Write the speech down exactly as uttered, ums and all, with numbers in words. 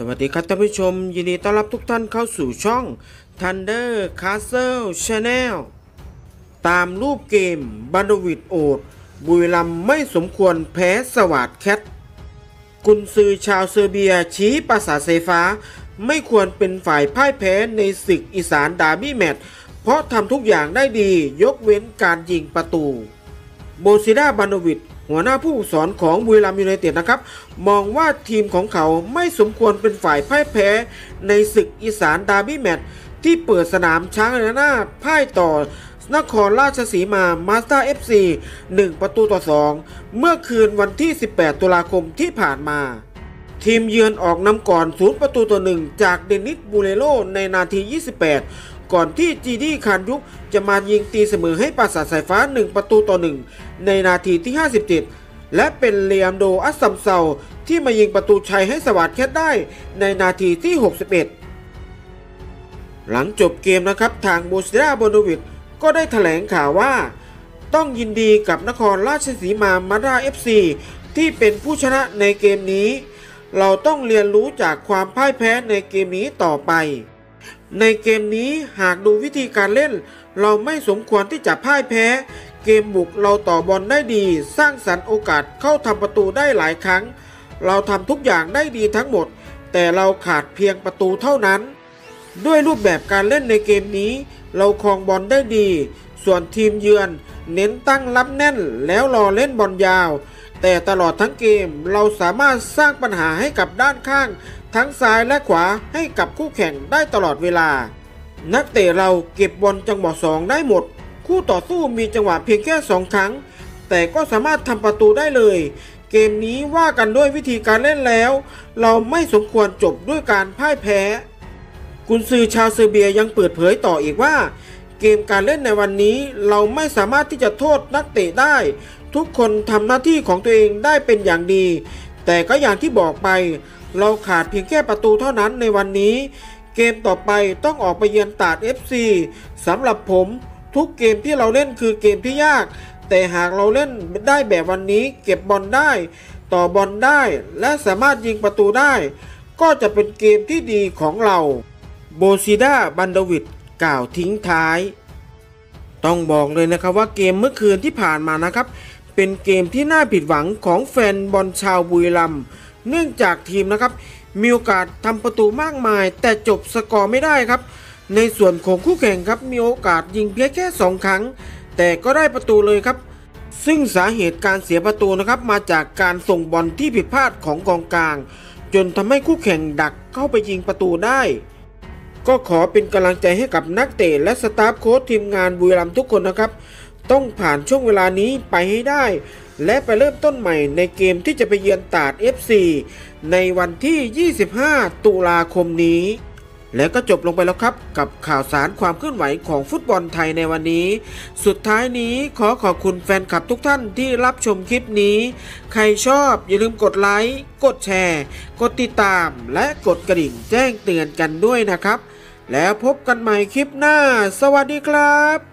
สวัสดีครับท่านผู้ชมยินดีต้อนรับทุกท่านเข้าสู่ช่อง Thunder Castle Channel ตามรูปเกมบันดวิดโอดบุรีรัมย์ไม่สมควรแพ้สวาทแคทกุนซือชาวเซอร์เบียชี้ปราสาทไฟฟ้าไม่ควรเป็นฝ่ายพ่ายแพ้ในศึกอีสานดาร์บี้แมตช์เพราะทำทุกอย่างได้ดียกเว้นการยิงประตูโบซิด้าบันดวิดหัวหน้าผู้สอนของบุรีรัมย์ยูไนเต็ดนะครับมองว่าทีมของเขาไม่สมควรเป็นฝ่ายพ่ายแพ้ในศึกอีสานดาร์บี้แมตช์ที่เปิดสนามช้างอารีนาพ่ายต่อนครราชสีมามาสเตอร์ เอฟ ซี หนึ่งประตูต่อสองเมื่อคืนวันที่สิบแปดตุลาคมที่ผ่านมาทีมเยือนออกนำก่อนศูนย์ประตูต่อหนึ่งจากเดนิสบูเลโรในนาทียี่สิบแปดก่อนที่จีดี้คานยุกจะมายิงตีเสมอให้ปราสาทสายฟ้าหนึ่งประตูต่อหนึ่งในนาทีที่ห้าสิบเจ็ดและเป็นเลอัมโดอัสซัมเซาที่มายิงประตูชัยให้สวาทแคทได้ในนาทีที่หกสิบเอ็ดหลังจบเกมนะครับทางโบซิด้าบันดวิดก็ได้แถลงข่าวว่าต้องยินดีกับนครราชสีมามาดา เอฟ ซี ที่เป็นผู้ชนะในเกมนี้เราต้องเรียนรู้จากความพ่ายแพ้ในเกมนี้ต่อไปในเกมนี้หากดูวิธีการเล่นเราไม่สมควรที่จะพ่ายแพ้เกมบุกเราต่อบอลได้ดีสร้างสรรค์โอกาสเข้าทำประตูได้หลายครั้งเราทำทุกอย่างได้ดีทั้งหมดแต่เราขาดเพียงประตูเท่านั้นด้วยรูปแบบการเล่นในเกมนี้เราครองบอลได้ดีส่วนทีมเยือนเน้นตั้งรับแน่นแล้วรอเล่นบอลยาวแต่ตลอดทั้งเกมเราสามารถสร้างปัญหาให้กับด้านข้างทั้งซ้ายและขวาให้กับคู่แข่งได้ตลอดเวลานักเตะเราเก็บบอลจังหวะสองได้หมดคู่ต่อสู้มีจังหวะเพียงแค่สองครั้งแต่ก็สามารถทำประตูได้เลยเกมนี้ว่ากันด้วยวิธีการเล่นแล้วเราไม่สมควรจบด้วยการพ่ายแพ้กุนซือชาวเซอร์เบียยังเปิดเผยต่ออีกว่าเกมการเล่นในวันนี้เราไม่สามารถที่จะโทษนักเตะได้ทุกคนทำหน้าที่ของตัวเองได้เป็นอย่างดีแต่ก็อย่างที่บอกไปเราขาดเพียงแค่ประตูเท่านั้นในวันนี้เกมต่อไปต้องออกไปเยือนตราด เอฟ ซี สำหรับผมทุกเกมที่เราเล่นคือเกมที่ยากแต่หากเราเล่นได้แบบวันนี้เก็บบอลได้ต่อบอลได้และสามารถยิงประตูได้ก็จะเป็นเกมที่ดีของเราโบซิด้าบันดวิดกล่าวทิ้งท้ายต้องบอกเลยนะครับว่าเกมเมื่อคืนที่ผ่านมานะครับเป็นเกมที่น่าผิดหวังของแฟนบอลชาวบุรีรัมย์เนื่องจากทีมนะครับมีโอกาสทำประตูมากมายแต่จบสกอร์ไม่ได้ครับในส่วนของคู่แข่งครับมีโอกาสยิงเพียงแค่สองครั้งแต่ก็ได้ประตูเลยครับซึ่งสาเหตุการเสียประตูนะครับมาจากการส่งบอลที่ผิดพลาดของกองกลางจนทำให้คู่แข่งดักเข้าไปยิงประตูได้ก็ขอเป็นกำลังใจให้กับนักเตะและสตาฟโค้ชทีมงานบุรีรัมย์ทุกคนนะครับต้องผ่านช่วงเวลานี้ไปให้ได้และไปเริ่มต้นใหม่ในเกมที่จะไปเยือนตราด เอฟ ซี ในวันที่ยี่สิบห้าตุลาคมนี้และก็จบลงไปแล้วครับกับข่าวสารความเคลื่อนไหวของฟุตบอลไทยในวันนี้สุดท้ายนี้ขอขอบคุณแฟนคลับทุกท่านที่รับชมคลิปนี้ใครชอบอย่าลืมกดไลค์กดแชร์กดติดตามและกดกระดิ่งแจ้งเตือนกันด้วยนะครับแล้วพบกันใหม่คลิปหน้าสวัสดีครับ